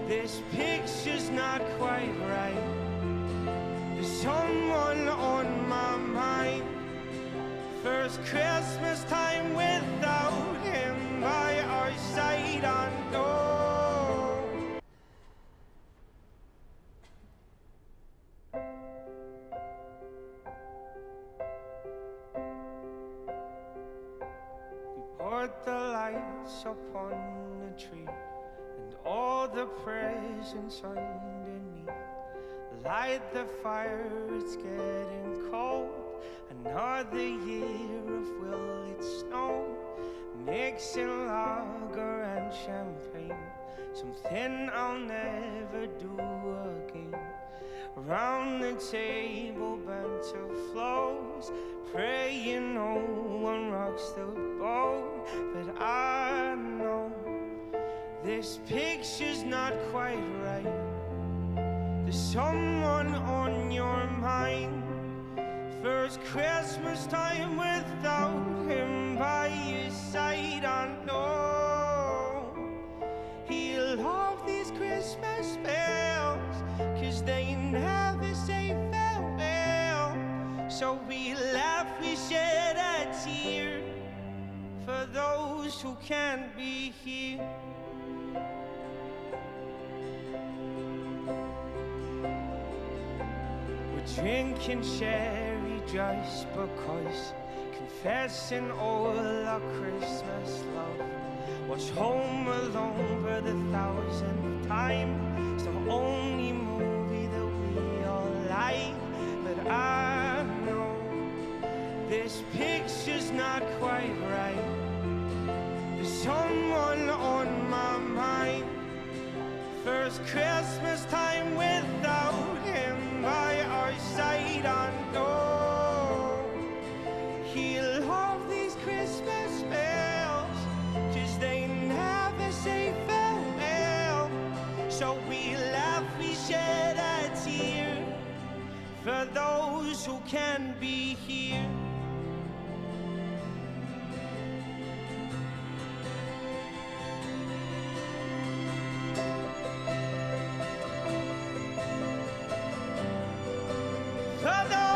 This picture's not quite right. There's someone on my mind. First Christmas time without him by our side, I know. We put the lights up on the tree and all the presents underneath. Light the fire, it's getting cold. Another year of will it snow. Mixing lager and champagne, something I'll never do again. Around the table, banter flows, praying no one rocks the boat. But I know this picture's not quite right. There's someone on your mind. First Christmas time without him by your side, I know. He'll love these Christmas bells, 'cause they never say farewell. So we laugh, we shed a tear for those who can't be here. We're drinking sherry just because, confessing all our Christmas love. Watch Home Alone for the 1,000th time. It's the only movie that we all like. But I know this picture's not quite right. There's someone on my mind. First Christmas time without him by our side, I know. He'll love these Christmas bells, 'cause they never say farewell. So we laugh, we shed a tear for those who can't be here. For those